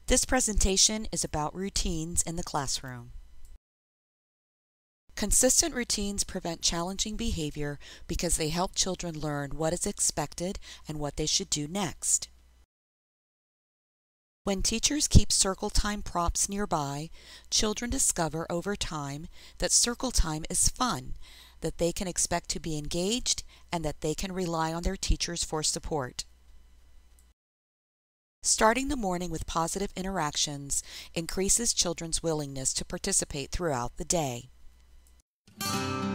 This presentation is about routines in the classroom. Consistent routines prevent challenging behavior because they help children learn what is expected and what they should do next. When teachers keep circle time prompts nearby, children discover over time that circle time is fun, that they can expect to be engaged, and that they can rely on their teachers for support. Starting the morning with positive interactions increases children's willingness to participate throughout the day.